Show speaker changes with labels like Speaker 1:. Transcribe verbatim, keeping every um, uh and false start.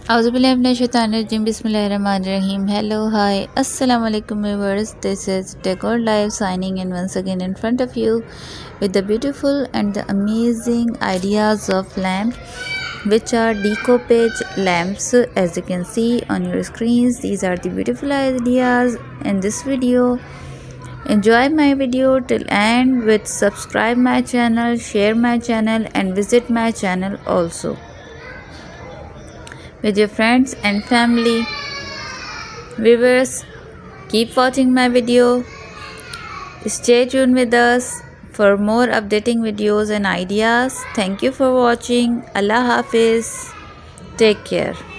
Speaker 1: Auzubillahiminash-shaytanir-rajim. Bismillahir-rahmanir-rahim. Hello, hi, assalamu alaikum viewers. This is Decor Live signing in once again in front of you with the beautiful and the amazing ideas of lamp, which are decoupage lamps. As you can see on your screens, these are the beautiful ideas in this video. Enjoy my video till end with subscribe my channel, share my channel and visit my channel also with your friends and family. Viewers, keep watching my video. Stay tuned with us for more updating videos and ideas. Thank you for watching. Allah Hafiz. Take care.